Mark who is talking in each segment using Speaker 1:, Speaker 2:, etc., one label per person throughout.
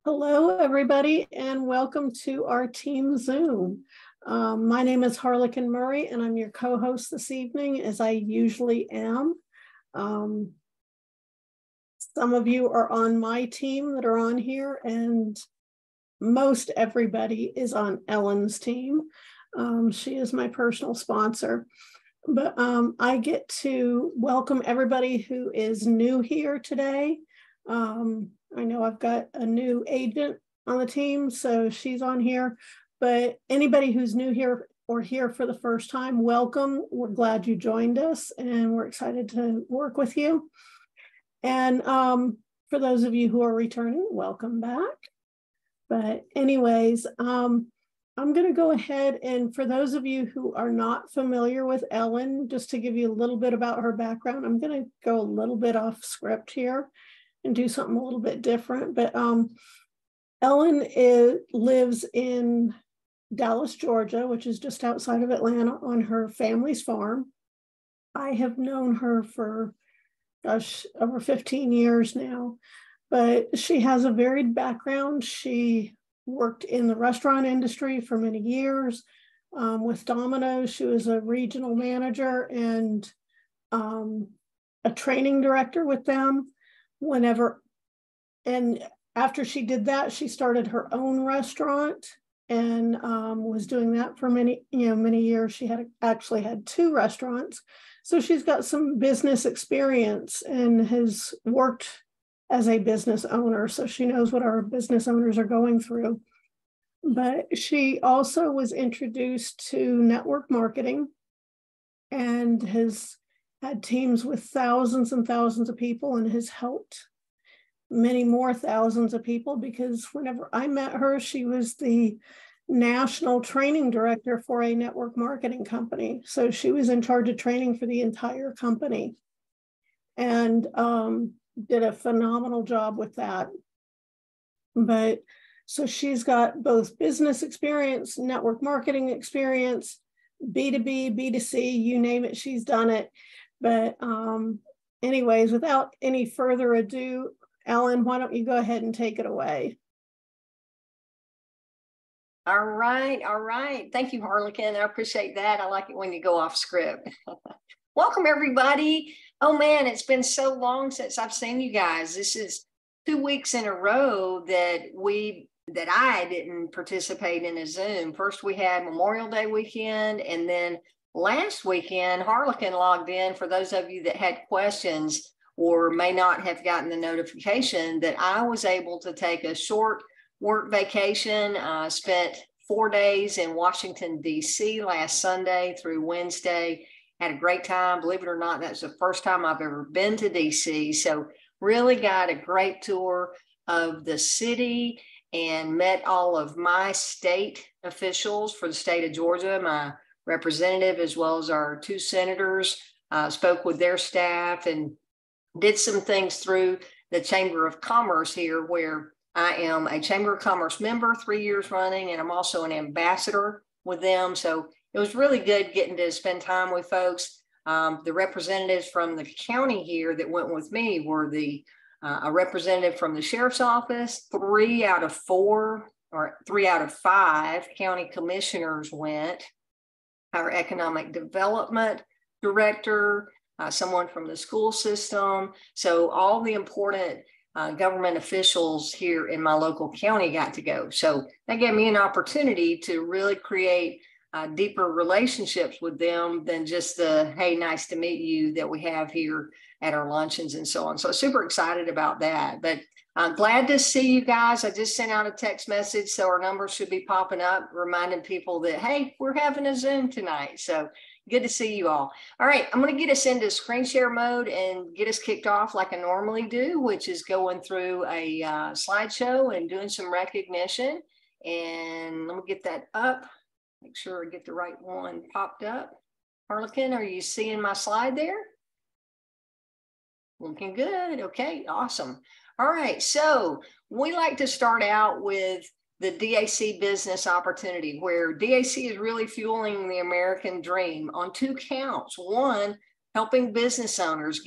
Speaker 1: Hello, everybody, and welcome to our team Zoom. My name is Harlequin Murray, and I'm your co-host this evening, as I usually am. Some of you are on my team that are on here, and most everybody is on Ellen's team. She is my personal sponsor. But I get to welcome everybody who is new here today. I know I've got a new agent on the team, so she's on here. But anybody who's new here or here for the first time, welcome. We're glad you joined us, and we're excited to work with you. And for those of you who are returning, welcome back. But anyways, I'm going to go ahead, and for those of you who are not familiar with Ellen, just to give you a little bit about her background, I'm going to go a little bit off script here and do something a little bit different. But Ellen lives in Dallas, Georgia, which is just outside of Atlanta, on her family's farm. I have known her for, over 15 years now, but she has a varied background. She worked in the restaurant industry for many years. With Domino's, she was a regional manager and a training director with them. And after she did that, she started her own restaurant and was doing that for many years. She actually had two restaurants. So she's got some business experience and has worked as a business owner. So she knows what our business owners are going through. But she also was introduced to network marketing and has had teams with thousands and thousands of people and has helped many more thousands of people, because whenever I met her, she was the national training director for a network marketing company. So she was in charge of training for the entire company and did a phenomenal job with that. But so she's got both business experience, network marketing experience, B2B, B2C, you name it, she's done it. But anyways, without any further ado, Ellen, why don't you go ahead and take it away?
Speaker 2: All right. Thank you, Harlequin. I appreciate that. I like it when you go off script. Welcome, everybody. Oh, man, it's been so long since I've seen you guys. This is 2 weeks in a row that I didn't participate in a Zoom. First, we had Memorial Day weekend, and then last weekend, Harlequin logged in. For those of you that had questions or may not have gotten the notification, that I was able to take a short work vacation. Spent 4 days in Washington, D.C. last Sunday through Wednesday. Had a great time. Believe it or not, that's the first time I've ever been to D.C. So really got a great tour of the city and met all of my state officials for the state of Georgia, my representative, as well as our 2 senators. Spoke with their staff and did some things through the Chamber of Commerce here, where I am a Chamber of Commerce member 3 years running, and I'm also an ambassador with them. So it was really good getting to spend time with folks. The representatives from the county here that went with me were a representative from the sheriff's office. 3 out of 4 or 3 out of 5 county commissioners went. Our economic development director, someone from the school system. So all the important government officials here in my local county got to go. So that gave me an opportunity to really create deeper relationships with them than just the, hey, nice to meet you that we have here at our luncheons and so on. So super excited about that. But glad to see you guys. I just sent out a text message, so our numbers should be popping up, reminding people that, hey, we're having a Zoom tonight. So good to see you all. All right, I'm going to get us into screen share mode and get us kicked off like I normally do, which is going through a slideshow and doing some recognition. And let me get that up. Make sure I get the right one popped up. Harlequin, are you seeing my slide there? Looking good. Okay, awesome. All right, so we like to start out with the DAC business opportunity, where DAC is really fueling the American dream on 2 counts. One, helping business owners get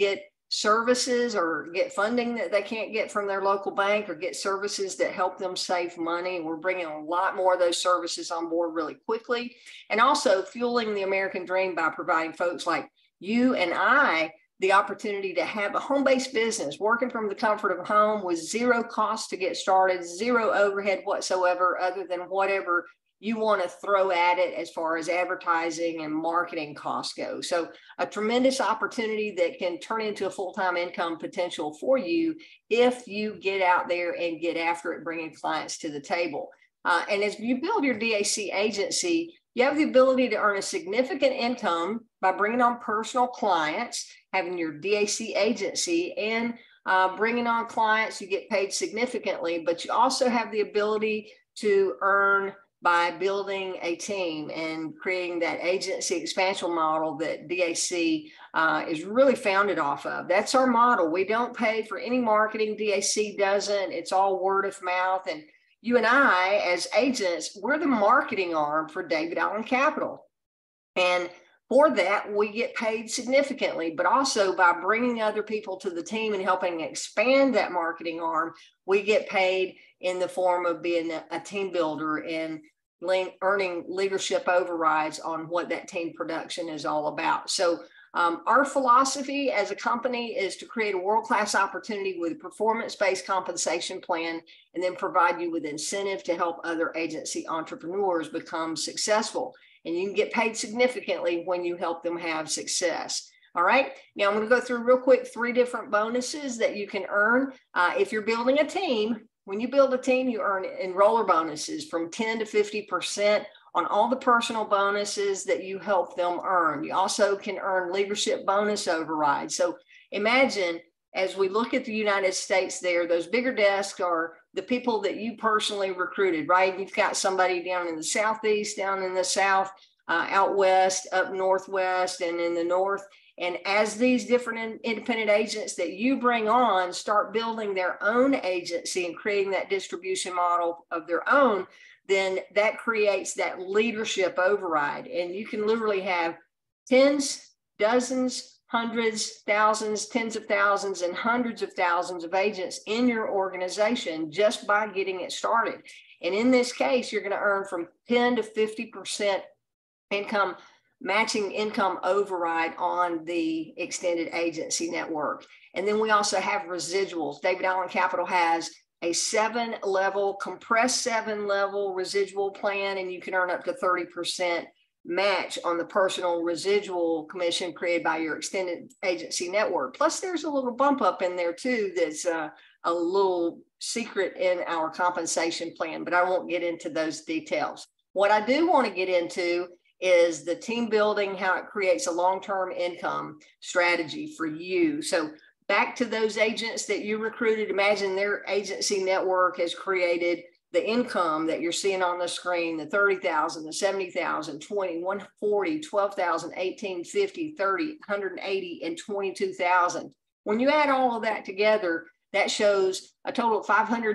Speaker 2: services or get funding that they can't get from their local bank, or get services that help them save money. We're bringing a lot more of those services on board really quickly, and also fueling the American dream by providing folks like you and I the opportunity to have a home-based business working from the comfort of home with zero cost to get started, zero overhead whatsoever, other than whatever you want to throw at it as far as advertising and marketing costs go. So a tremendous opportunity that can turn into a full-time income potential for you if you get out there and get after it, bringing clients to the table. And as you build your DAC agency, you have the ability to earn a significant income by bringing on personal clients, having your DAC agency, and bringing on clients. You get paid significantly, but you also have the ability to earn by building a team and creating that agency expansion model that DAC is really founded off of. That's our model. We don't pay for any marketing. DAC doesn't. It's all word of mouth. And you and I, as agents, we're the marketing arm for David Allen Capital. And for that, we get paid significantly, but also by bringing other people to the team and helping expand that marketing arm, we get paid in the form of being a team builder and earning leadership overrides on what that team production is all about. So our philosophy as a company is to create a world-class opportunity with a performance-based compensation plan, and then provide you with incentive to help other agency entrepreneurs become successful. And you can get paid significantly when you help them have success. All right. Now I'm going to go through real quick 3 different bonuses that you can earn if you're building a team. When you build a team, you earn enroller bonuses from 10 to 50% on all the personal bonuses that you help them earn. You also can earn leadership bonus overrides. So imagine, as we look at the United States there, those bigger desks are the people that you personally recruited, right? You've got somebody down in the Southeast, down in the South, out West, up Northwest, and in the North. And as these different independent agents that you bring on start building their own agency and creating that distribution model of their own, then that creates that leadership override. And you can literally have tens, dozens, hundreds, thousands, tens of thousands, and hundreds of thousands of agents in your organization just by getting it started. And in this case, you're going to earn from 10 to 50% income, matching income override on the extended agency network. And then we also have residuals. David Allen Capital has a 7-level, compressed 7-level residual plan, and you can earn up to 30% match on the personal residual commission created by your extended agency network. Plus, there's a little bump up in there too that's a little secret in our compensation plan, but I won't get into those details. What I do want to get into is the team building, how it creates a long-term income strategy for you. So back to those agents that you recruited, imagine their agency network has created the income that you're seeing on the screen, the 30,000, the 70,000, 20, 140, 12,000, 18, 50, 30, 180, and 22,000. When you add all of that together, that shows a total of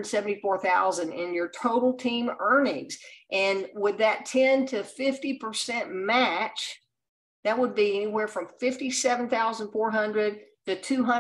Speaker 2: 574,000 in your total team earnings. And with that 10 to 50% match, that would be anywhere from 57,400 to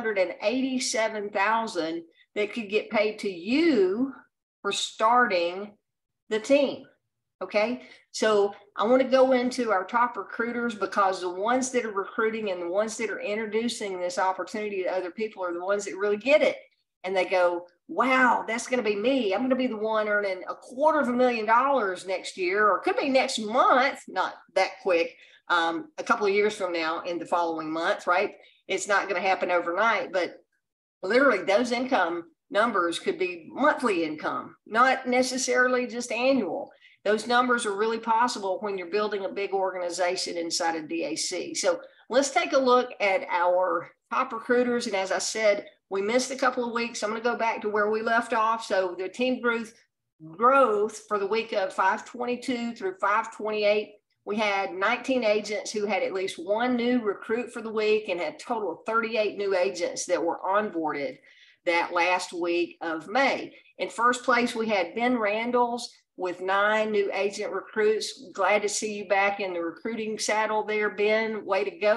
Speaker 2: 287,000 that could get paid to you for starting the team. Okay, so I want to go into our top recruiters, because the ones that are recruiting and the ones that are introducing this opportunity to other people are the ones that really get it. And they go, wow, that's going to be me. I'm going to be the one earning $250,000 next year, or it could be next month, not that quick, a couple of years from now in the following month, right? It's not going to happen overnight, but literally those income numbers could be monthly income, not necessarily just annual. Those numbers are really possible when you're building a big organization inside of DAC. So let's take a look at our top recruiters. And as I said, we missed a couple of weeks. I'm going to go back to where we left off. So the team growth for the week of 5/22 through 5/28, we had 19 agents who had at least one new recruit for the week, and had a total of 38 new agents that were onboarded that last week of May. In first place, we had Ben Randalls with 9 new agent recruits. Glad to see you back in the recruiting saddle there, Ben. Way to go.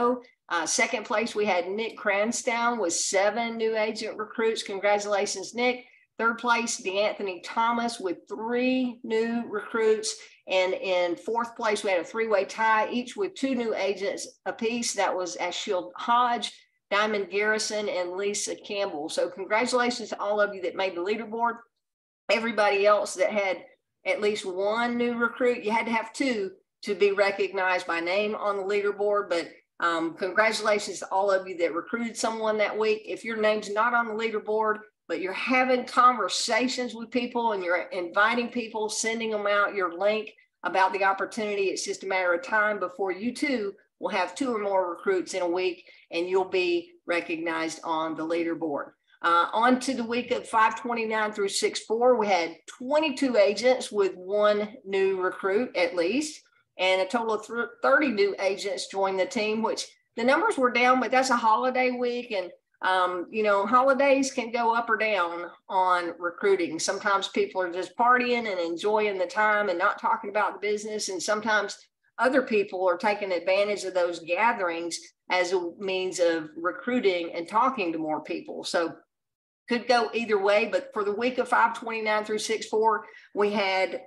Speaker 2: Second place, we had Nick Cranstown with 7 new agent recruits. Congratulations, Nick. Third place, DeAnthony Thomas with 3 new recruits. And in fourth place, we had a 3-way tie, each with 2 new agents apiece. That was Ashiel Hodge, Diamond Garrison, and Lisa Campbell. So congratulations to all of you that made the leaderboard. Everybody else that had at least 1 new recruit, you had to have 2 to be recognized by name on the leaderboard. But congratulations to all of you that recruited someone that week. If your name's not on the leaderboard, but you're having conversations with people and you're inviting people, sending them out your link about the opportunity, it's just a matter of time before you too will have 2 or more recruits in a week and you'll be recognized on the leaderboard. On to the week of 5/29 through 6/4, we had 22 agents with 1 new recruit at least, and a total of 30 new agents joined the team, which the numbers were down, but that's a holiday week. And you know, holidays can go up or down on recruiting. Sometimes people are just partying and enjoying the time and not talking about the business. And sometimes other people are taking advantage of those gatherings as a means of recruiting and talking to more people. So could go either way, but for the week of 5/29 through 6/4, we had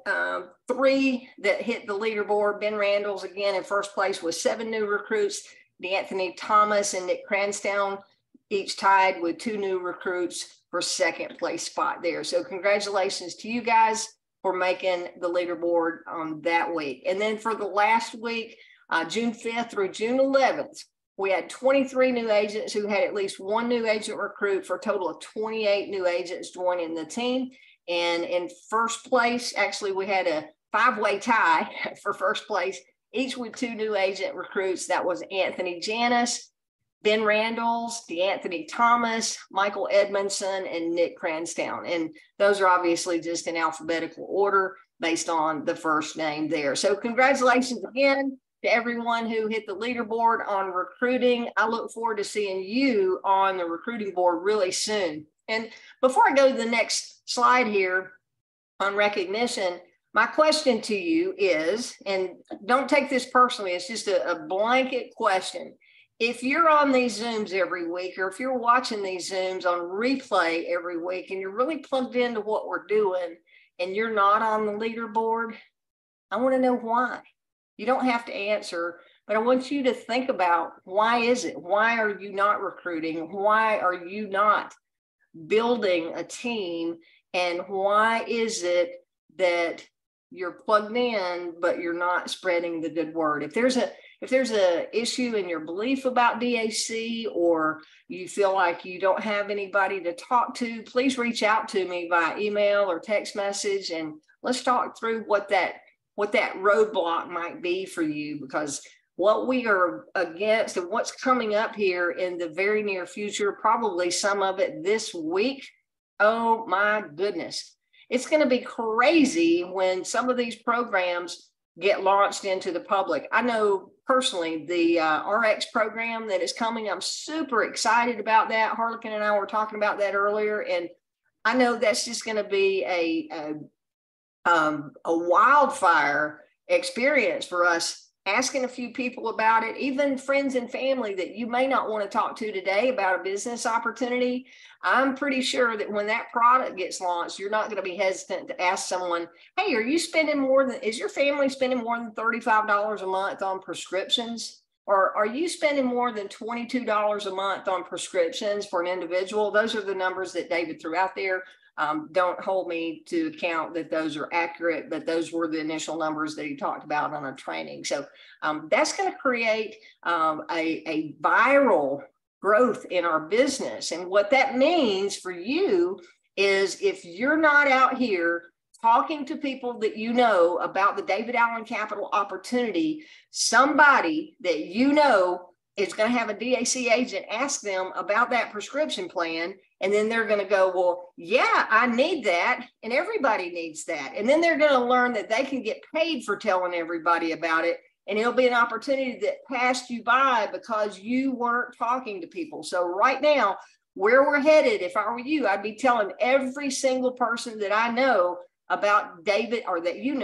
Speaker 2: 3 that hit the leaderboard. Ben Randall's again in first place with 7 new recruits. DeAnthony Thomas and Nick Cranstown each tied with 2 new recruits for second place spot there. So congratulations to you guys for making the leaderboard on that week. And then for the last week, June 5th through June 11th, we had 23 new agents who had at least 1 new agent recruit for a total of 28 new agents joining the team. And in first place, actually, we had a 5-way tie for first place, each with 2 new agent recruits. That was Anthony Janis, Ben Randalls, DeAnthony Thomas, Michael Edmondson, and Nick Cranstown. And those are obviously just in alphabetical order based on the first name there. So congratulations again to everyone who hit the leaderboard on recruiting. I look forward to seeing you on the recruiting board really soon. And before I go to the next slide here on recognition, my question to you is, and don't take this personally, it's just a blanket question. If you're on these Zooms every week, or if you're watching these Zooms on replay every week and you're really plugged into what we're doing and you're not on the leaderboard, I want to know why. You don't have to answer, but I want you to think about, why is it? Why are you not recruiting? Why are you not building a team? And why is it that you're plugged in, but you're not spreading the good word? If there's a issue in your belief about DAC, or you feel like you don't have anybody to talk to, please reach out to me via email or text message, and let's talk through what that roadblock might be for you, because what we are against and what's coming up here in the very near future, probably some of it this week, oh my goodness, it's going to be crazy when some of these programs get launched into the public. I know personally the RX program that is coming, I'm super excited about that. Harlequin and I were talking about that earlier, and I know that's just going to be a wildfire experience for us, asking a few people about it, even friends and family that you may not want to talk to today about a business opportunity. I'm pretty sure that when that product gets launched, you're not going to be hesitant to ask someone, hey, is your family spending more than $35 a month on prescriptions? Or are you spending more than $22 a month on prescriptions for an individual? Those are the numbers that David threw out there. Don't hold me to account that those are accurate, but those were the initial numbers that he talked about on our training. So that's going to create a viral growth in our business. And what that means for you is, if you're not out here talking to people that you know about the David Allen Capital opportunity, somebody that you know is going to have a DAC agent ask them about that prescription plan. And then they're going to go, well, yeah, I need that. And everybody needs that. And then they're going to learn that they can get paid for telling everybody about it. And it'll be an opportunity that passed you by because you weren't talking to people. So right now, where we're headed, if I were you, I'd be telling every single person that I know about David, or that you know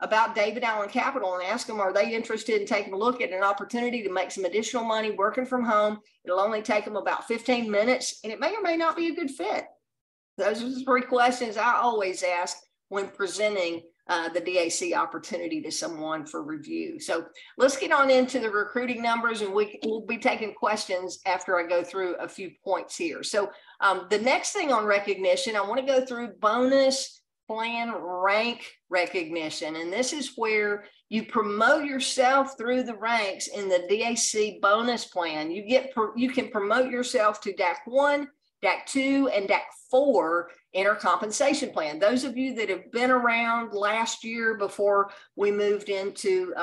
Speaker 2: about David Allen Capital and ask them, are they interested in taking a look at an opportunity to make some additional money working from home? It'll only take them about 15 minutes, and it may or may not be a good fit. Those are the 3 questions I always ask when presenting the DAC opportunity to someone for review. So let's get on into the recruiting numbers, and we'll be taking questions after I go through a few points here. So the next thing on recognition, I want to go through bonus plan rank recognition. And this is where you promote yourself through the ranks in the DAC bonus plan. You can promote yourself to DAC 1, DAC 2, and DAC 4 in our compensation plan. Those of you that have been around last year before we moved into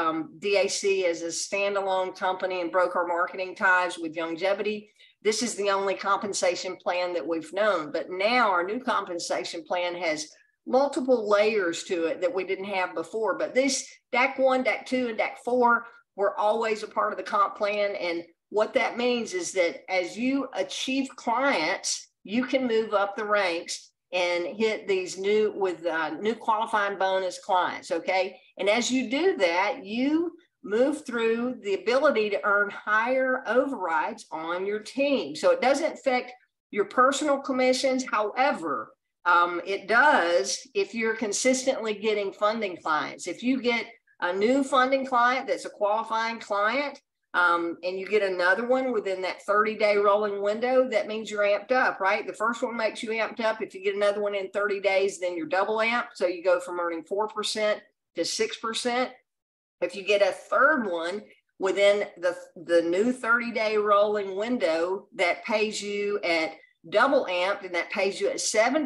Speaker 2: DAC as a standalone company and broke our marketing ties with Youngevity, this is the only compensation plan that we've known. But now our new compensation plan has multiple layers to it that we didn't have before. But this DAC 1, DAC 2, and DAC 4 were always a part of the comp plan. And what that means is that as you achieve clients, you can move up the ranks and hit these new qualifying bonus clients, okay? And as you do that, you move through the ability to earn higher overrides on your team. So it doesn't affect your personal commissions. However, it does if you're consistently getting funding clients. If you get a new funding client that's a qualifying client, and you get another one within that 30-day rolling window, that means you're amped up, right? The first one makes you amped up. If you get another one in 30 days, then you're double amped. So you go from earning 4% to 6%. If you get a third one within the new 30-day rolling window, that pays you at double amped, and that pays you at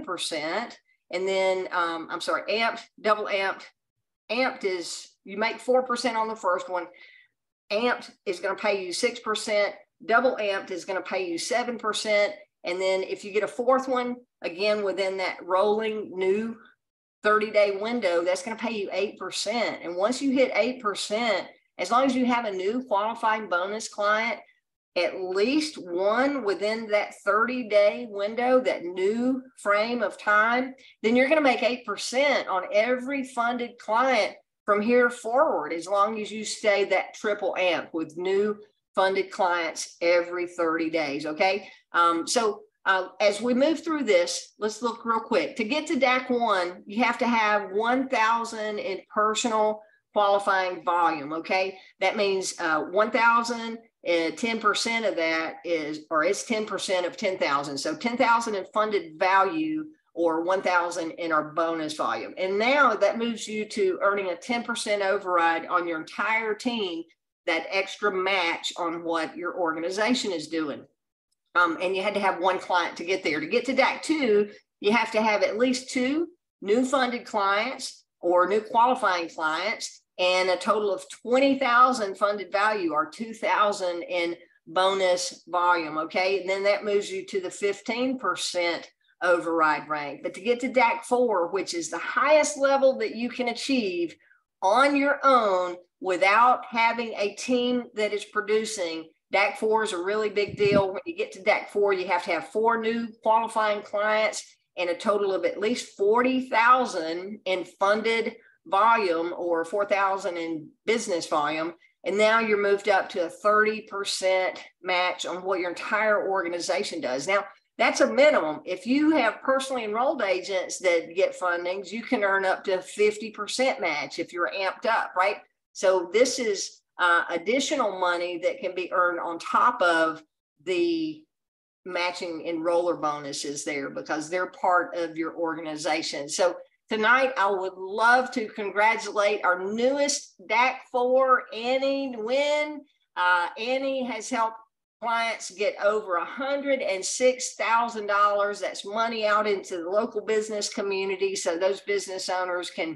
Speaker 2: 7%. And then, amped, double amped. Amped is you make 4% on the first one. Amped is going to pay you 6%. Double amped is going to pay you 7%. And then if you get a fourth one, again, within that rolling new 30-day window, that's going to pay you 8%. And once you hit 8%, as long as you have a new qualifying bonus client, at least one within that 30-day window, that new frame of time, then you're going to make 8% on every funded client from here forward, as long as you stay that triple amp with new funded clients every 30 days, okay? As we move through this, let's look real quick. To get to DAC 1, you have to have 1,000 in personal qualifying volume, okay? That means 1,000, 10% of that is, or it's 10% of 10,000. So 10,000 in funded value or 1,000 in our bonus volume. And now that moves you to earning a 10% override on your entire team, that extra match on what your organization is doing. And you had to have one client to get there. To get to DAC 2, you have to have at least 2 new funded clients or new qualifying clients and a total of 20,000 funded value or 2,000 in bonus volume, okay? And then that moves you to the 15% override rank. But to get to DAC 4, which is the highest level that you can achieve on your own without having a team that is producing, DAC 4 is a really big deal. When you get to DAC 4, you have to have 4 new qualifying clients and a total of at least 40,000 in funded volume or 4,000 in business volume. And now you're moved up to a 30% match on what your entire organization does. Now, that's a minimum. If you have personally enrolled agents that get fundings, you can earn up to 50% match if you're amped up, right? So this is additional money that can be earned on top of the matching enroller bonuses there because they're part of your organization. So tonight, I would love to congratulate our newest DAC 4, Annie Nguyen. Annie has helped clients get over $106,000. That's money out into the local business community. So those business owners can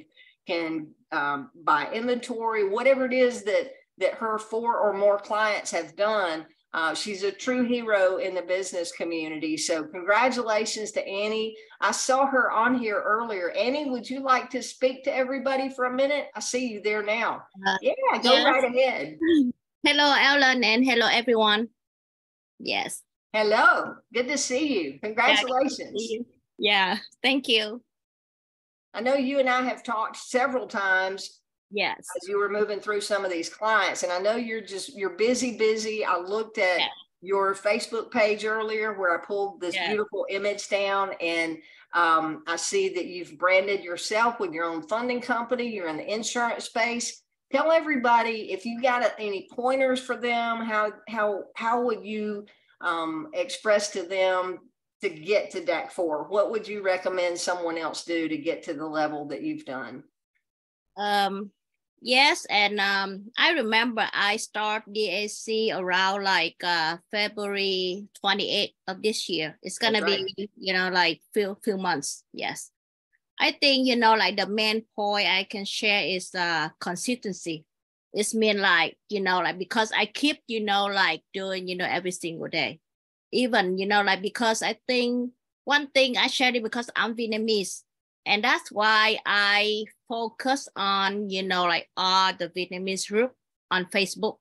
Speaker 2: buy inventory, whatever it is that her 4 or more clients have done. She's a true hero in the business community. So congratulations to Annie. I saw her on here earlier. Annie, would you like to speak to everybody for a minute? I see you there now. Yeah, go
Speaker 3: yes.
Speaker 2: right ahead.
Speaker 3: Hello, Ellen, and hello, everyone. Yes.
Speaker 2: Hello. Good to see you. Congratulations.
Speaker 3: Yeah, thank you.
Speaker 2: I know you and I have talked several times
Speaker 3: Yes.
Speaker 2: as you were moving through some of these clients. And I know you're busy. I looked at your Facebook page earlier where I pulled this beautiful image down, and I see that you've branded yourself with your own funding company. You're in the insurance space. Tell everybody, if you got any pointers for them, how would you express to them to get to DAC 4? What would you recommend someone else do to get to the level that you've done?
Speaker 3: Yes, and I remember I started DAC around like February 28th of this year. It's gonna be, you know, like few months. Yes. I think, you know, like the main point I can share is consistency. It's mean like, you know, like because I keep, you know, like doing, you know, every single day. Even, you know, like because I think one thing I shared it because I'm Vietnamese. And that's why I focus on, you know, like all the Vietnamese group on Facebook.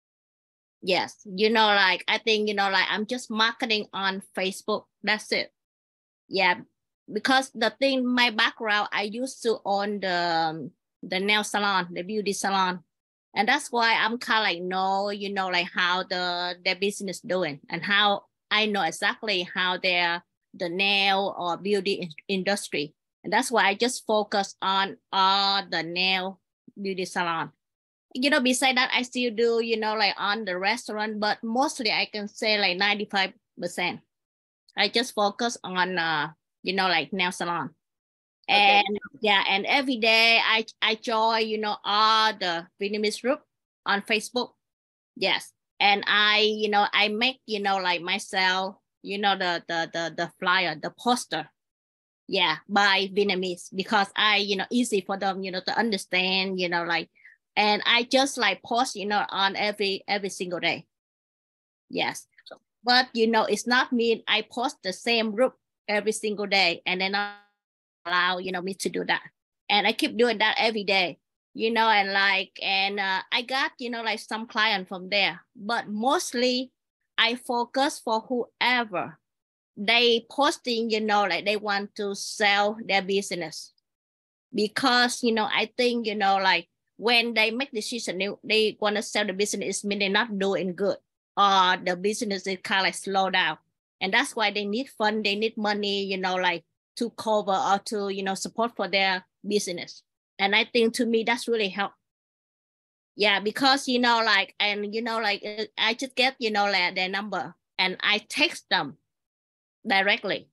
Speaker 3: Yes, you know, like I think, you know, like I'm just marketing on Facebook. That's it. Yeah, because the thing, my background, I used to own the nail salon, the beauty salon. And that's why I'm kind of like know, you know, like how their business doing and how I know exactly how the nail or beauty industry. And that's why I just focus on all the nail beauty salon. You know, besides that, I still do, you know, like on the restaurant, but mostly I can say like 95%. I just focus on, you know, like nail salon. And yeah, and every day I join, you know, all the Vietnamese group on Facebook. Yes. And I, you know, I make, you know, like myself, you know, the flyer, the poster. Yeah, by Vietnamese, because you know, easy for them, you know, to understand, you know, like, and I just like post, you know, on every single day. Yes. But, you know, it's not mean I post the same group every single day and then I allow, you know, me to do that. And I keep doing that every day, you know, and like, and I got, you know, like some client from there, but mostly I focus for whoever they posting, you know, like they want to sell their business. Because, you know, I think, you know, like when they make decision, they want to sell the business, mean they're not doing good, or the business is kind of like slow down. And that's why they need fund, they need money, you know, like to cover or to, you know, support for their business. And I think to me, that's really help. Yeah, because, you know, like, and, you know, like I just get, you know, like their number and I text them directly.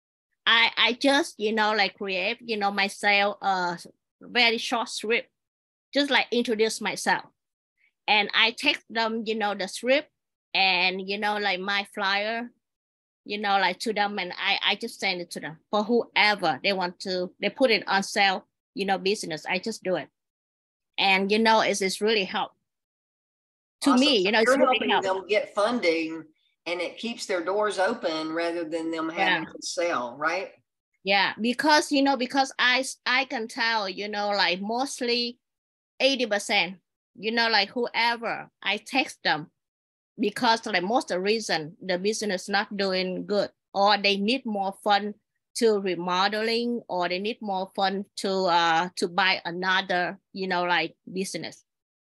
Speaker 3: I just, you know, like create, you know, myself a very short script, just like introduce myself. And I text them, you know, the script and, you know, like my flyer, you know, like to them, and I just send it to them for whoever they want to, they put it on sale, you know, business. I just do it. And, you know, it's really help. To me, you know, it's
Speaker 2: really
Speaker 3: helping
Speaker 2: them get funding, and it keeps their doors open rather than them having to sell, right?
Speaker 3: Yeah, because, you know, because I can tell, you know, like mostly 80%, you know, like whoever I text them, because like most of the reason the business not doing good, or they need more fund to remodeling, or they need more fund to buy another, you know, like business.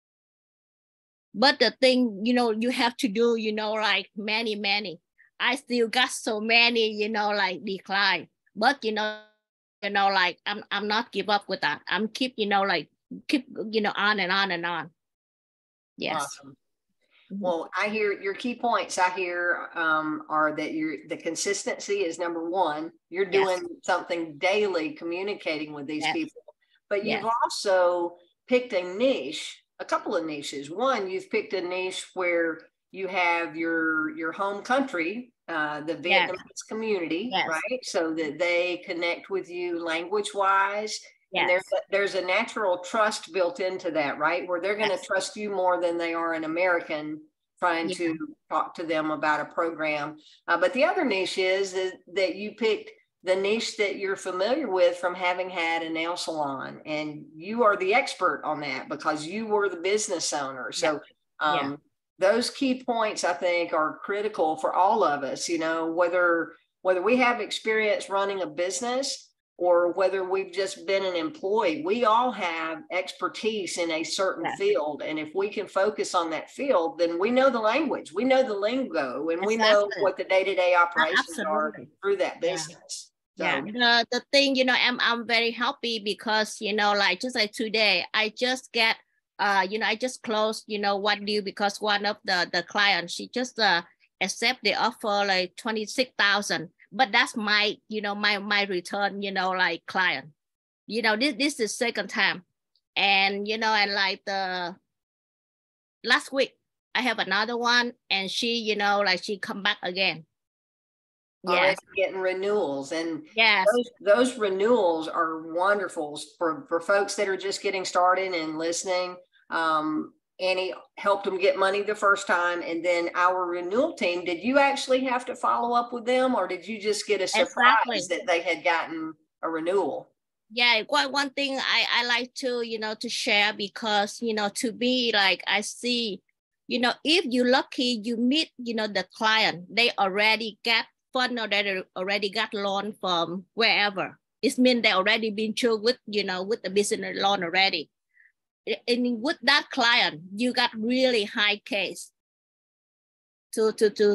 Speaker 3: But the thing, you know, you have to do, you know, like many. I still got so many, you know, like decline. But, you know, like I'm not give up with that. I'm keep, you know, like keep, you know, on and on and on. Yes.
Speaker 2: Awesome. Well, I hear your key points. I hear are that the consistency is number one. You're doing something daily, communicating with these people, but you've also picked a niche, a couple of niches. One, you've picked a niche where you have your home country, the Vietnamese community, right? So that they connect with you language wise. And there's a natural trust built into that, right? Where they're going to trust you more than they are an American trying to talk to them about a program. But the other niche is that you picked the niche that you're familiar with from having had a nail salon. And you are the expert on that because you were the business owner. So those key points, I think, are critical for all of us, you know, whether we have experience running a business or whether we've just been an employee, we all have expertise in a certain field. And if we can focus on that field, then we know the language, we know the lingo, and we know what the day-to-day operations are through that business. So,
Speaker 3: yeah, the thing, you know, I'm very happy because, you know, like just like today, I just get, you know, I just closed, you know, one deal because one of the clients, she just accept the offer like 26,000, but that's my, you know, my return, you know, like client, you know, this is second time. And, you know, and like the last week, I have another one and she, you know, like she come back again.
Speaker 2: Already getting renewals, and those renewals are wonderful for folks that are just getting started and listening. Annie helped them get money the first time, and then our renewal team, did you actually have to follow up with them, or did you just get a surprise that they had gotten a renewal?
Speaker 3: Yeah, one thing I like to, you know, to share, because, you know, to be like, I see, you know, if you're lucky, you meet, you know, the client, they already get fund or they already got loan from wherever. It means they already been through with, you know, with the business loan already. And with that client, you got really high case to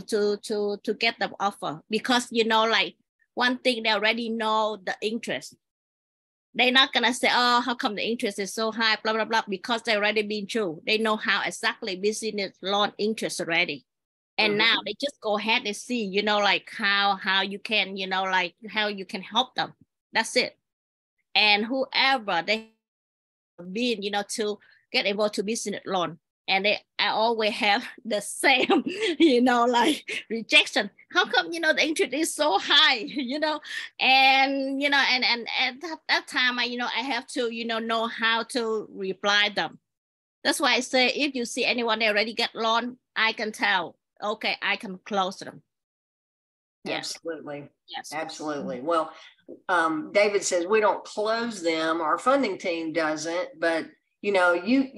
Speaker 3: get the offer, because, you know, like one thing, they already know the interest. They're not gonna say, oh, how come the interest is so high, blah, blah, blah, because they already been through. They know how exactly business loan interest already. And now they just go ahead and see, you know, like how you can, you know, like how you can help them. That's it. And whoever they been, you know, to get involved to business loan, and I always have the same, you know, like rejection. How come, you know, the interest is so high, you know? And, you know, and at that time, you know, I have to, you know how to reply them. That's why I say, if you see anyone that already get loan, I can tell, okay, I can close them.
Speaker 2: Yes. Absolutely.
Speaker 3: Yes.
Speaker 2: Absolutely. Well, David says we don't close them. Our funding team doesn't, but you know,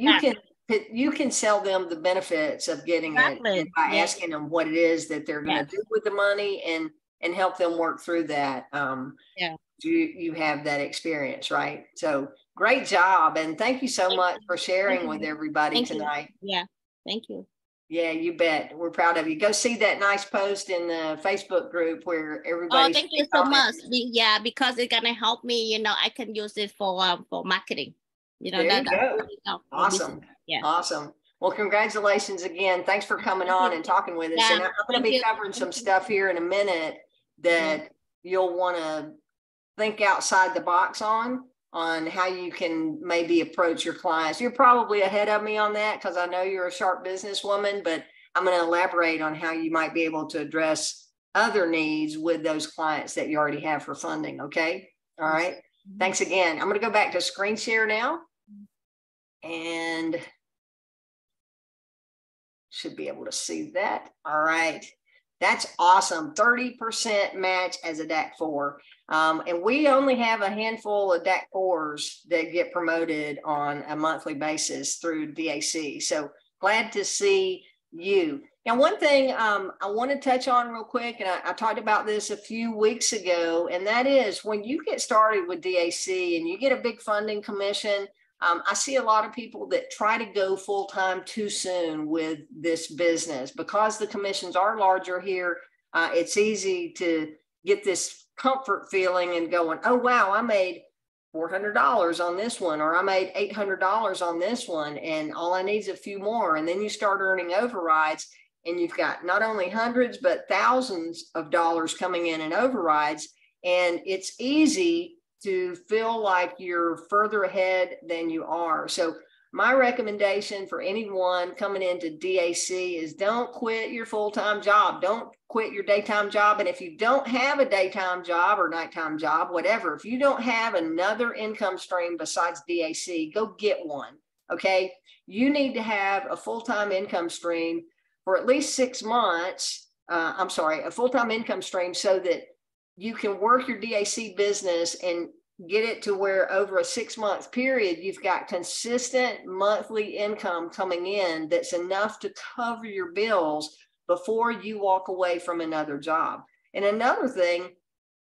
Speaker 2: you can sell them the benefits of getting it by asking them what it is that they're going to do with the money, and help them work through that. You have that experience, right? So great job. And thank you so much for sharing with everybody tonight.
Speaker 3: Yeah. Thank you.
Speaker 2: Yeah, you bet. We're proud of you. Go see that nice post in the Facebook group where everybody.
Speaker 3: Oh, thank you so much. Yeah, because it's gonna help me. You know, I can use it for marketing. You know,
Speaker 2: there you go. Awesome. Yeah. Awesome. Well, congratulations again. Thanks for coming on and talking with us. Yeah, and I'm going to be covering some stuff here in a minute that you'll want to think outside the box on how you can maybe approach your clients. You're probably ahead of me on that because I know you're a sharp businesswoman, but I'm going to elaborate on how you might be able to address other needs with those clients that you already have for funding. Okay. All right. Thanks again. I'm going to go back to screen share now and should be able to see that. All right. That's awesome. 30% match as a DAC 4. And we only have a handful of DAC 4s that get promoted on a monthly basis through DAC. So glad to see you. Now, one thing I want to touch on real quick, and I talked about this a few weeks ago, and that is when you get started with DAC and you get a big funding commission, I see a lot of people that try to go full-time too soon with this business. Because the commissions are larger here, it's easy to get this comfort feeling and going, oh, wow, I made $400 on this one, or I made $800 on this one, and all I need is a few more. And then you start earning overrides, and you've got not only hundreds, but thousands of dollars coming in overrides. And it's easy to feel like you're further ahead than you are. So my recommendation for anyone coming into DAC is don't quit your full-time job. Don't quit your daytime job. And if you don't have a daytime job or nighttime job, whatever, if you don't have another income stream besides DAC, go get one, okay? You need to have a full-time income stream for at least 6 months. A full-time income stream so that you can work your DAC business and get it to where over a 6-month period, you've got consistent monthly income coming in that's enough to cover your bills before you walk away from another job. And another thing,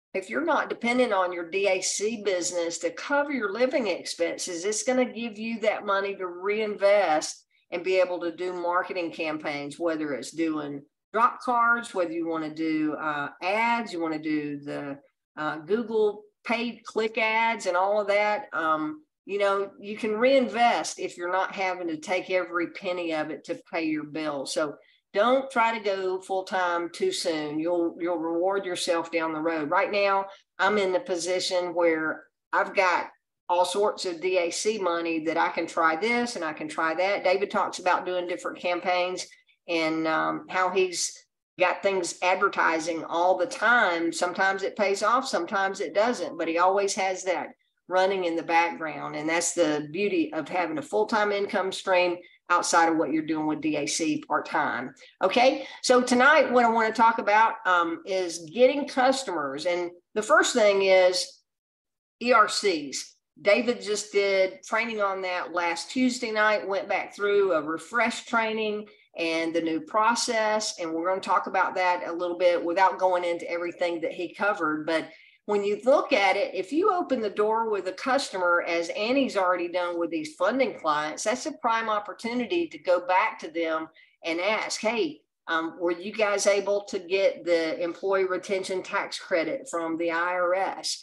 Speaker 2: if you're not dependent on your DAC business to cover your living expenses, it's going to give you that money to reinvest and be able to do marketing campaigns, whether it's doing drop cards, whether you want to do ads, you want to do the Google paid click ads and all of that. You know, you can reinvest if you're not having to take every penny of it to pay your bill. So don't try to go full-time too soon. You'll reward yourself down the road. Right now, I'm in the position where I've got all sorts of DAC money that I can try this and I can try that. David talks about doing different campaigns and how he's got things advertising all the time. Sometimes it pays off, sometimes it doesn't, but he always has that running in the background. And that's the beauty of having a full-time income stream outside of what you're doing with DAC part-time. Okay, so tonight what I want to talk about is getting customers. And the first thing is ERCs. David just did training on that last Tuesday night, went back through a refresh training and the new process. And we're going to talk about that a little bit without going into everything that he covered. But when you look at it, if you open the door with a customer, as Annie's already done with these funding clients, that's a prime opportunity to go back to them and ask, hey, were you guys able to get the employee retention tax credit from the IRS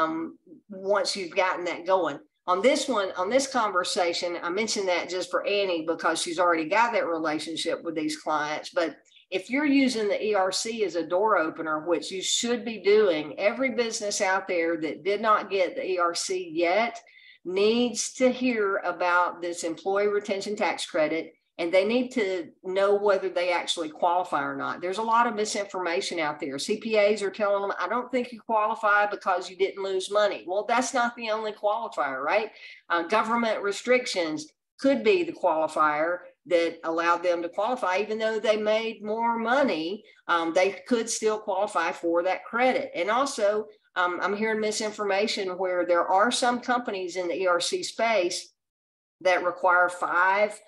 Speaker 2: once you've gotten that going? On this one, on this conversation, I mentioned that just for Annie because she's already got that relationship with these clients. But if you're using the ERC as a door opener, which you should be doing, every business out there that did not get the ERC yet needs to hear about this employee retention tax credit, and they need to know whether they actually qualify or not. There's a lot of misinformation out there. CPAs are telling them, I don't think you qualify because you didn't lose money. Well, that's not the only qualifier, right? Government restrictions could be the qualifier that allowed them to qualify. Even though they made more money, they could still qualify for that credit. And also, I'm hearing misinformation where there are some companies in the ERC space that require 5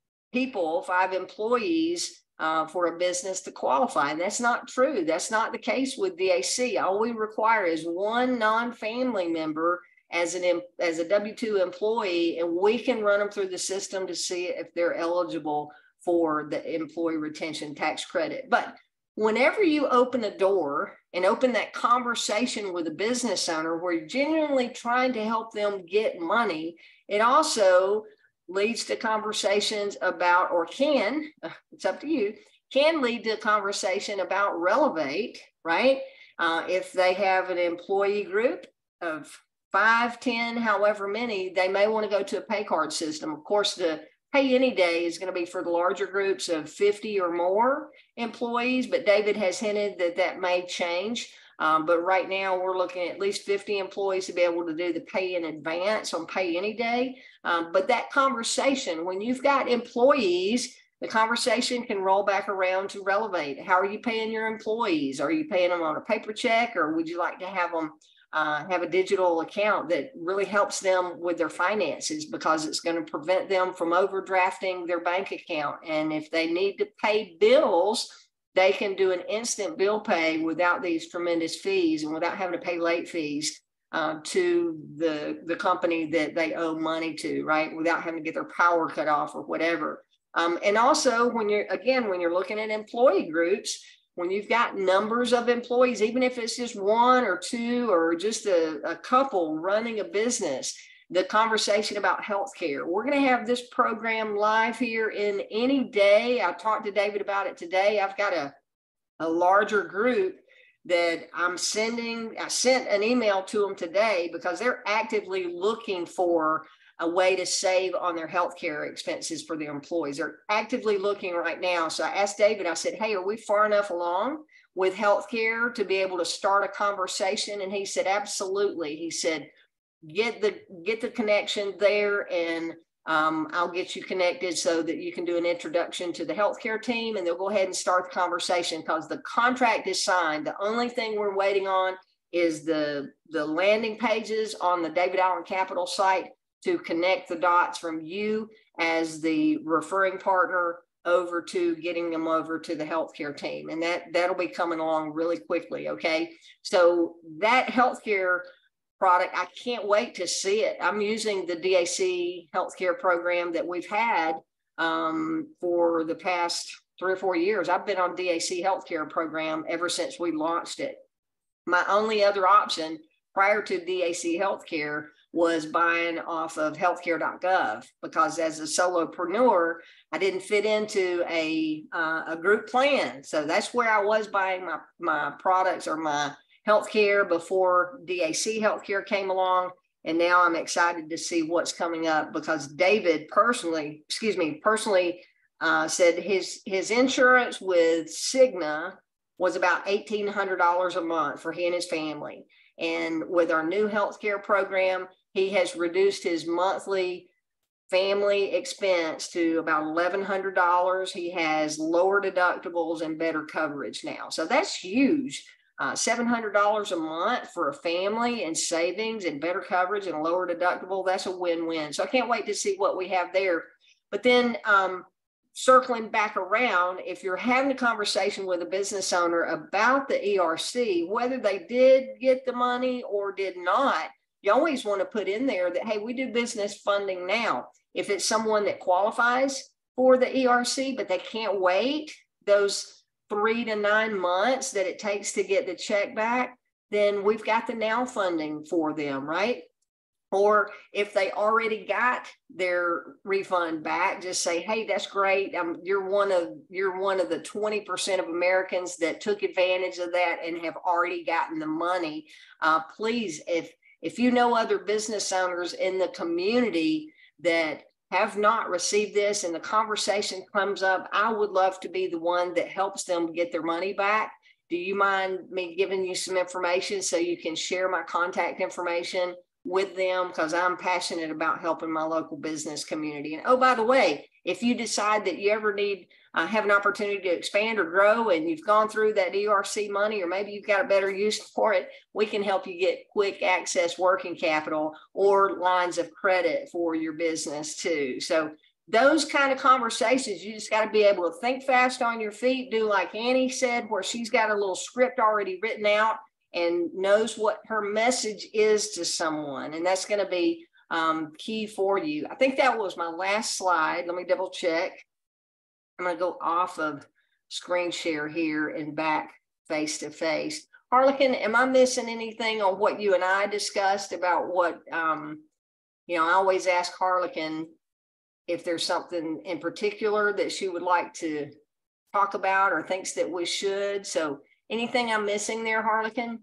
Speaker 2: employees for a business to qualify. And that's not true. That's not the case with DAC. All we require is 1 non-family member as a W-2 employee, and we can run them through the system to see if they're eligible for the employee retention tax credit. But whenever you open a door and open that conversation with a business owner where you're genuinely trying to help them get money, it also leads to conversations about, or can, it's up to you, can lead to a conversation about Relevate, right? If they have an employee group of 5, 10, however many, they may want to go to a pay card system. Of course, the pay any day is going to be for the larger groups of 50 or more employees, but David has hinted that that may change. But right now we're looking at least 50 employees to be able to do the pay in advance on pay any day. But that conversation, when you've got employees, the conversation can roll back around to Relevate. How are you paying your employees? Are you paying them on a paper check, or would you like to have them have a digital account that really helps them with their finances, because it's going to prevent them from overdrafting their bank account? And if they need to pay bills, they can do an instant bill pay without these tremendous fees and without having to pay late fees to the company that they owe money to, right? Without having to get their power cut off or whatever. And also when you're looking at employee groups, when you've got numbers of employees, even if it's just 1 or 2 or just a couple running a business, the conversation about healthcare. We're going to have this program live here in any day. I talked to David about it today. I've got a larger group that I sent an email to them today because they're actively looking for a way to save on their healthcare expenses for their employees. They're actively looking right now. So I asked David, I said, hey, are we far enough along with healthcare to be able to start a conversation? And he said, absolutely. He said, get the connection there, and I'll get you connected so that you can do an introduction to the healthcare team, and they'll go ahead and start the conversation because the contract is signed. The only thing we're waiting on is the landing pages on the David Allen Capital site to connect the dots from you as the referring partner over to getting them over to the healthcare team. And that'll be coming along really quickly. Okay. So that healthcare product, I can't wait to see it. I'm using the DAC healthcare program that we've had for the past 3 or 4 years. I've been on DAC healthcare program ever since we launched it. My only other option prior to DAC healthcare was buying off of healthcare.gov, because as a solopreneur, I didn't fit into a group plan. So that's where I was buying my products or my healthcare before DAC healthcare came along. And now I'm excited to see what's coming up, because David personally said his insurance with Cigna was about $1,800 a month for he and his family. And with our new healthcare program, he has reduced his monthly family expense to about $1,100. He has lower deductibles and better coverage now. So that's huge. $700 a month for a family and savings and better coverage and a lower deductible. That's a win-win. So I can't wait to see what we have there. But then circling back around, if you're having a conversation with a business owner about the ERC, whether they did get the money or did not, you always want to put in there that, hey, we do business funding now. If it's someone that qualifies for the ERC, but they can't wait those 3 to 9 months that it takes to get the check back, then we've got the now funding for them, right? Or if they already got their refund back, just say, hey, that's great. You're one of the 20% of Americans that took advantage of that and have already gotten the money. Please, if you know other business owners in the community that have not received this and the conversation comes up, I would love to be the one that helps them get their money back. Do you mind me giving you some information so you can share my contact information with them? Because I'm passionate about helping my local business community. And oh, by the way, if you decide that you ever need have an opportunity to expand or grow, and you've gone through that ERC money, or maybe you've got a better use for it, we can help you get quick access working capital or lines of credit for your business too. So those kind of conversations, you just got to be able to think fast on your feet, do like Annie said, where she's got a little script already written out and knows what her message is to someone. And that's going to be key for you. I think that was my last slide. Let me double check. I'm going to go off of screen share here and back face to face. Harlequin, am I missing anything on what you and I discussed about what, I always ask Harlequin if there's something in particular that she would like to talk about or thinks that we should. So anything I'm missing there, Harlequin?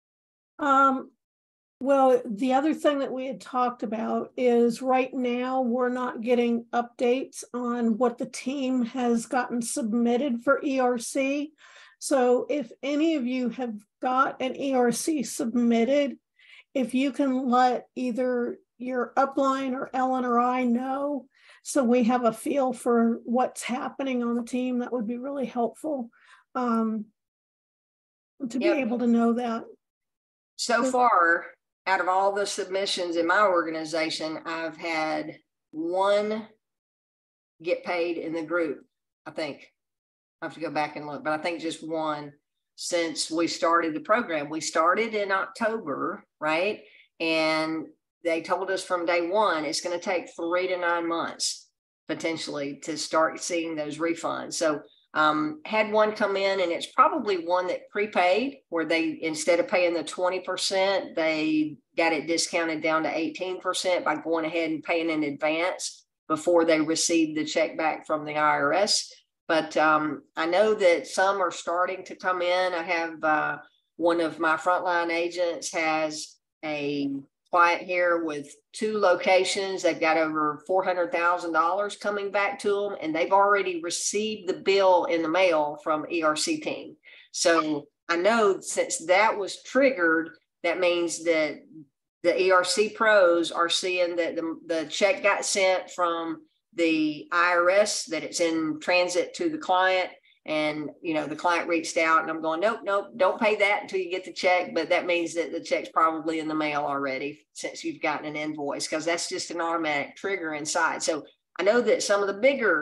Speaker 1: Well, the other thing that we had talked about is right now we're not getting updates on what the team has gotten submitted for ERC. So if any of you have got an ERC submitted, if you can let either your upline or Ellen or I know, so we have a feel for what's happening on the team, that would be really helpful to be able to know that.
Speaker 2: So far, out of all the submissions in my organization, I've had one get paid in the group. I think I have to go back and look, but I think just one since we started the program. We started in October, right? And they told us from day one, it's going to take 3 to 9 months potentially to start seeing those refunds. So had one come in, and it's probably one that prepaid, where they, instead of paying the 20%, they got it discounted down to 18% by going ahead and paying in advance before they received the check back from the IRS. But I know that some are starting to come in. I have one of my frontline agents has a client here with 2 locations. They've got over $400,000 coming back to them, and they've already received the bill in the mail from ERC team. So I know since that was triggered, that means that the ERC pros are seeing that the check got sent from the IRS, that it's in transit to the client. And, the client reached out, and I'm going, nope, don't pay that until you get the check. But that means that the check's probably in the mail already since you've gotten an invoice, because that's just an automatic trigger inside. So I know that some of the bigger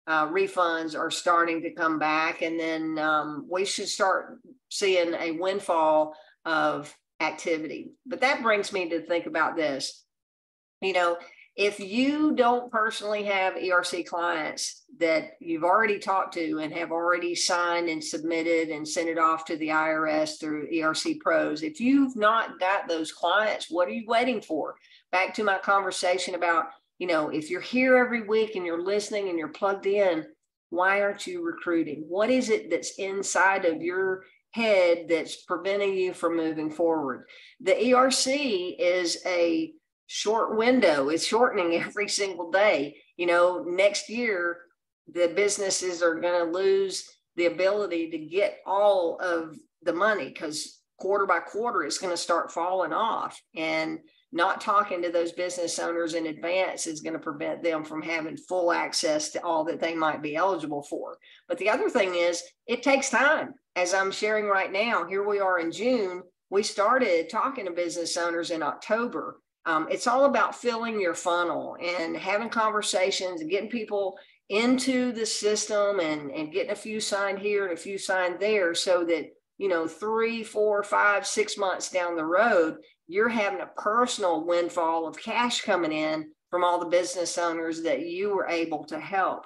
Speaker 2: refunds are starting to come back. And then we should start seeing a windfall of activity. But that brings me to think about this. You know, if you don't personally have ERC clients that you've already talked to and have already signed and submitted and sent it off to the IRS through ERC Pros, if you've not got those clients, what are you waiting for? Back to my conversation about, you know, if you're here every week and you're listening and you're plugged in, why aren't you recruiting? What is it that's inside of your head that's preventing you from moving forward? The ERC is a short window. It's shortening every single day. You know, next year, the businesses are going to lose the ability to get all of the money because quarter by quarter, it's going to start falling off. And not talking to those business owners in advance is going to prevent them from having full access to all that they might be eligible for. But the other thing is, it takes time. As I'm sharing right now, here we are in June. We started talking to business owners in October. It's all about filling your funnel and having conversations and getting people into the system and getting a few signed here and a few signed there so that, you know, 3, 4, 5, 6 months down the road, you're having a personal windfall of cash coming in from all the business owners that you were able to help.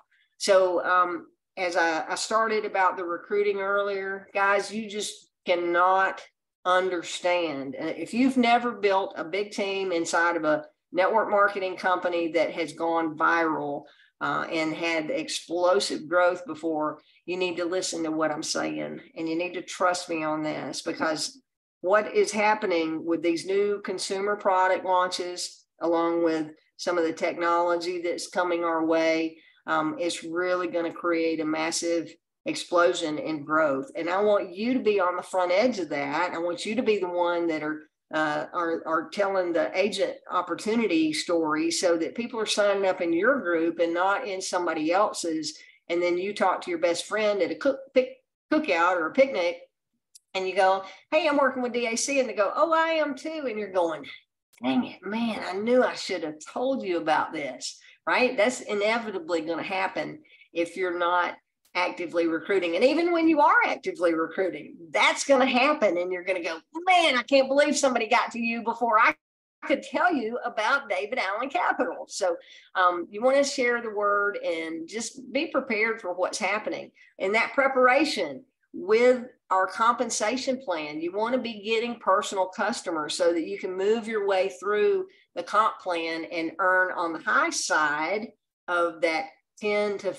Speaker 2: So as I started about the recruiting earlier, guys, you just cannot understand. If you've never built a big team inside of a network marketing company that has gone viral and had explosive growth before, you need to listen to what I'm saying. And you need to trust me on this, because what is happening with these new consumer product launches, along with some of the technology that's coming our way, is really going to create a massive explosion in growth. And I want you to be on the front edge of that. I want you to be the one that are telling the agent opportunity story so that people are signing up in your group and not in somebody else's. And then you talk to your best friend at a cookout or a picnic and you go, hey, I'm working with DAC. And they go, oh, I am too. And you're going, dang it, man, I knew I should have told you about this, right? That's inevitably going to happen if you're not actively recruiting. And even when you are actively recruiting, that's going to happen. And you're going to go, man, I can't believe somebody got to you before I could tell you about David Allen Capital. So you want to share the word and just be prepared for what's happening. In that preparation with our compensation plan, you want to be getting personal customers so that you can move your way through the comp plan and earn on the high side of that 10 to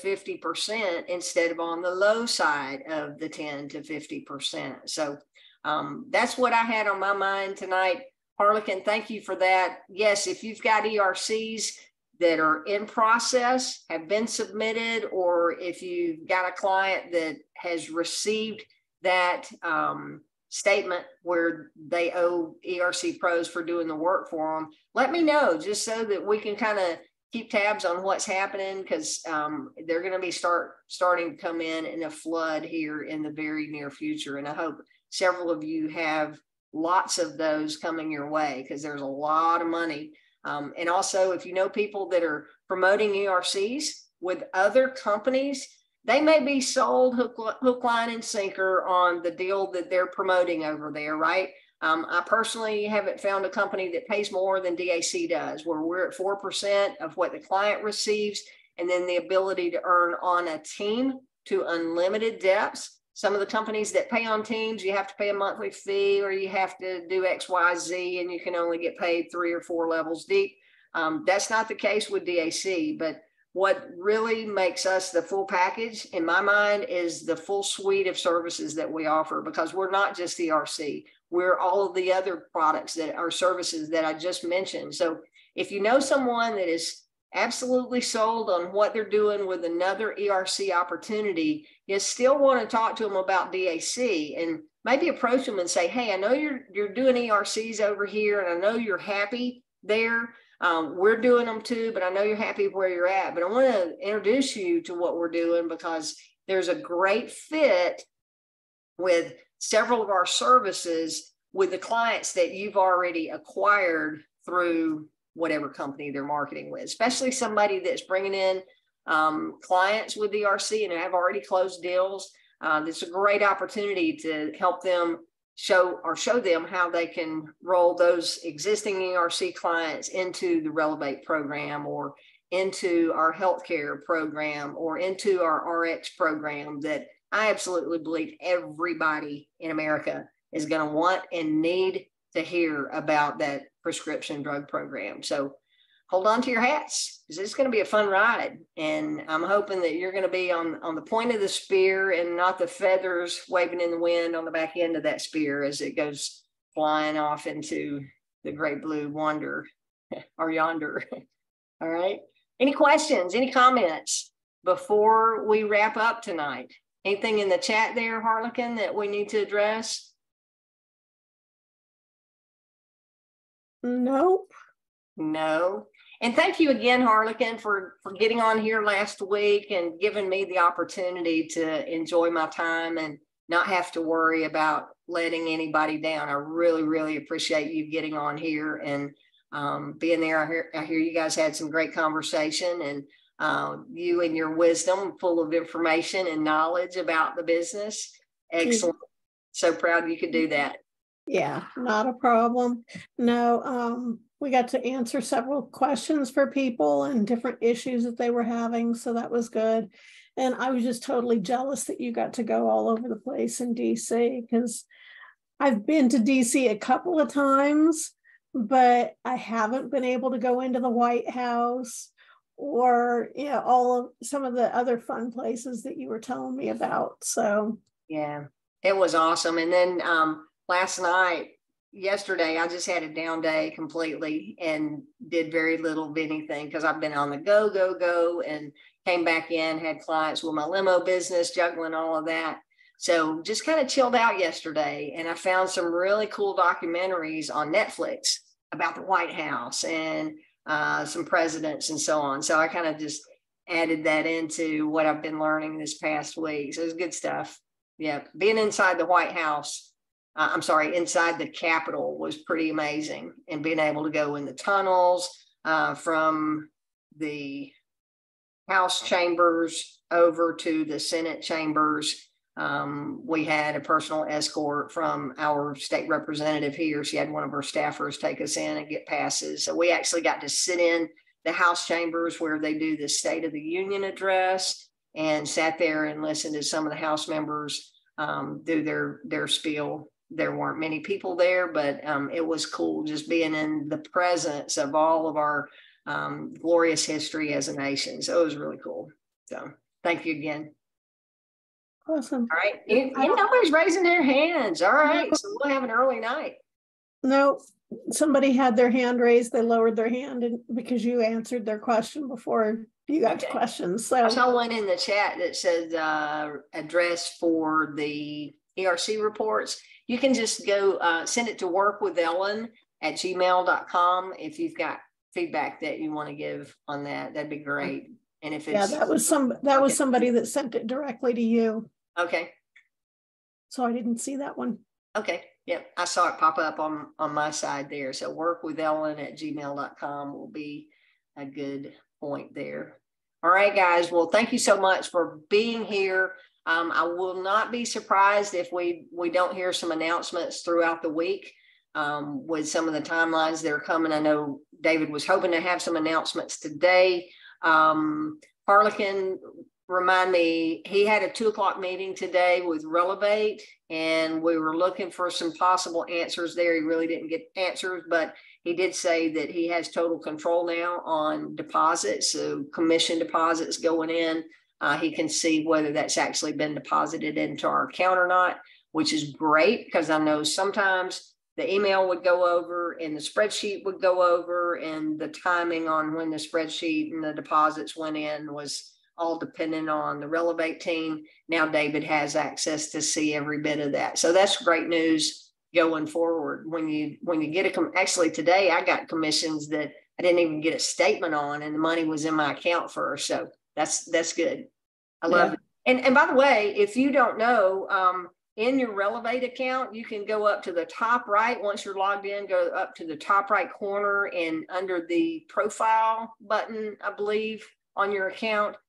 Speaker 2: 50% instead of on the low side of the 10 to 50%. So that's what I had on my mind tonight. Harlequin, thank you for that. Yes, if you've got ERCs that are in process, have been submitted, or if you've got a client that has received that statement where they owe ERC Pros for doing the work for them, let me know, just so that we can kind of keep tabs on what's happening, because they're going to be starting to come in a flood here in the very near future. And I hope several of you have lots of those coming your way, because there's a lot of money. And also, if you know people that are promoting ERCs with other companies, they may be sold hook, line, and sinker on the deal that they're promoting over there, right? I personally haven't found a company that pays more than DAC does, where we're at 4% of what the client receives, and then the ability to earn on a team to unlimited depths. Some of the companies that pay on teams, you have to pay a monthly fee, or you have to do X, Y, Z, and you can only get paid 3 or 4 levels deep. That's not the case with DAC, but what really makes us the full package, in my mind, is the full suite of services that we offer, because we're not just ERC. We're all of the other products that are services that I just mentioned. So if you know someone that is absolutely sold on what they're doing with another ERC opportunity, you still want to talk to them about DAC, and maybe approach them and say, hey, I know you're doing ERCs over here, and I know you're happy there. We're doing them too, but I know you're happy where you're at. But I want to introduce you to what we're doing, because there's a great fit with several of our services with the clients that you've already acquired through whatever company they're marketing with, especially somebody that's bringing in clients with ERC and have already closed deals. This is a great opportunity to help them show them how they can roll those existing ERC clients into the Relevate program, or into our healthcare program, or into our RX program that I absolutely believe everybody in America is going to want and need to hear about, that prescription drug program. So hold on to your hats, because it's going to be a fun ride. And I'm hoping that you're going to be on the point of the spear and not the feathers waving in the wind on the back end of that spear as it goes flying off into the great blue wonder or yonder. All right. Any questions, any comments before we wrap up tonight? Anything in the chat there, Harlequin, that we need to address?
Speaker 1: Nope.
Speaker 2: No. And thank you again, Harlequin, for getting on here last week and giving me the opportunity to enjoy my time and not have to worry about letting anybody down. I really, really appreciate you getting on here and being there. I hear you guys had some great conversation, and you and your wisdom full of information and knowledge about the business. Excellent. So proud you could do that.
Speaker 1: Yeah, not a problem. No, we got to answer several questions for people and different issues that they were having. So that was good. And I was just totally jealous that you got to go all over the place in DC, because I've been to DC a couple of times, but I haven't been able to go into the White House or, you know, some of the other fun places that you were telling me about. So
Speaker 2: yeah, it was awesome. And then yesterday, I just had a down day completely and did very little of anything, because I've been on the go, and came back in, had clients with my limo business, juggling all of that. So just kind of chilled out yesterday, and I found some really cool documentaries on Netflix about the White House and some presidents and so on. So I kind of just added that into what I've been learning this past week. So it was good stuff. Yeah, being inside the White House, inside the Capitol was pretty amazing, and being able to go in the tunnels from the House chambers over to the Senate chambers. We had a personal escort from our state representative here. She had one of her staffers take us in and get passes. So we actually got to sit in the House chambers where they do the State of the Union address, and sat there and listened to some of the House members do their spiel. There weren't many people there, but it was cool just being in the presence of all of our glorious history as a nation. So it was really cool. So thank you again.
Speaker 1: awesome.
Speaker 2: All right. Nobody's raising their hands. All right. So we'll have an early night.
Speaker 1: No, somebody had their hand raised. They lowered their hand, and because you answered their question before you got to questions. So
Speaker 2: I saw one in the chat that said address for the ERC reports. You can just go send it to workwithellen@gmail.com if you've got feedback that you want to give on that. That'd be great. And if it's
Speaker 1: that was somebody that sent it directly to you.
Speaker 2: Okay.
Speaker 1: So I didn't see that one.
Speaker 2: Okay. Yep. I saw it pop up on my side there. So workwithellen@gmail.com will be a good point there. All right, guys. Well, thank you so much for being here. I will not be surprised if we don't hear some announcements throughout the week with some of the timelines that are coming. I know David was hoping to have some announcements today. Harlequin, remind me, he had a 2:00 meeting today with Relevate, and we were looking for some possible answers there. He really didn't get answers, but he did say that he has total control now on deposits, so commission deposits going in. He can see whether that's actually been deposited into our account or not, which is great, because I know sometimes the email would go over and the spreadsheet would go over, and the timing on when the spreadsheet and the deposits went in was all dependent on the Relevate team. Now David has access to see every bit of that. So that's great news going forward. When you get actually today I got commissions that I didn't even get a statement on, and the money was in my account first. So that's good. I love it. And by the way, if you don't know, in your Relevate account, you can go up to the top right. Once you're logged in, go up to the top right corner, and under the profile button, I believe, on your account,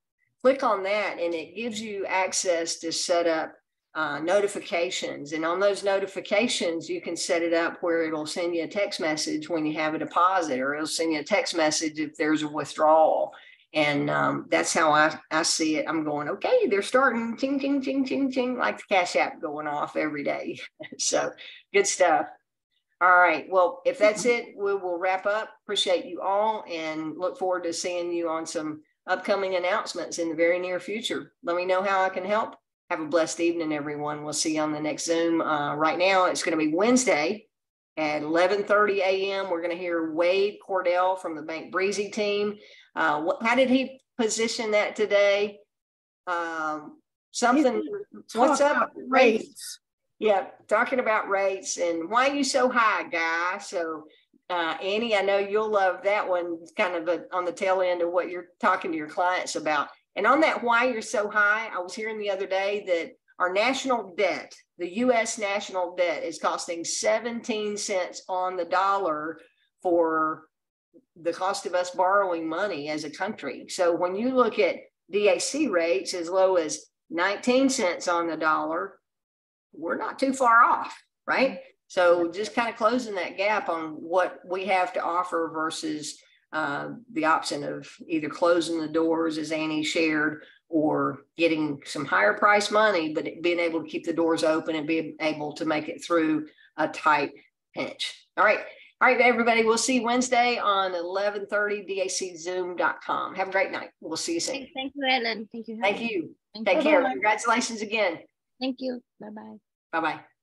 Speaker 2: click on that and it gives you access to set up notifications. And on those notifications, you can set it up where it'll send you a text message when you have a deposit, or it'll send you a text message if there's a withdrawal. And that's how I see it. I'm going, okay, they're starting ting, ting, ting, ting, ting, like the Cash App going off every day. So good stuff. All right. Well, if that's it, we will wrap up. Appreciate you all and look forward to seeing you on some upcoming announcements in the very near future. Let me know how I can help. Have a blessed evening, everyone. We'll see you on the next Zoom. Right now, it's going to be Wednesday at 11:30 a.m. We're going to hear Wade Cordell from the Bank Breezy team. How did he position that today? Something, what's up?
Speaker 1: Rates.
Speaker 2: Yeah, talking about rates and why you so high, guy. So Annie, I know you'll love that one. It's kind of on the tail end of what you're talking to your clients about. And on that why you're so high, I was hearing the other day that our national debt, the U.S. national debt, is costing 17 cents on the dollar for the cost of us borrowing money as a country. So when you look at DAC rates as low as 19 cents on the dollar, we're not too far off, right? So just kind of closing that gap on what we have to offer versus the option of either closing the doors, as Annie shared, or getting some higher price money, but being able to keep the doors open and being able to make it through a tight pinch. All right. All right, everybody. We'll see you Wednesday on 11:30 daczoom.com. Have a great night. We'll see you soon.
Speaker 3: Thank you, Ellen. Thank you.
Speaker 2: Thank you.
Speaker 3: Thank
Speaker 2: Take
Speaker 3: you.
Speaker 2: care. Congratulations again.
Speaker 3: Thank you. Bye-bye.
Speaker 2: Bye-bye.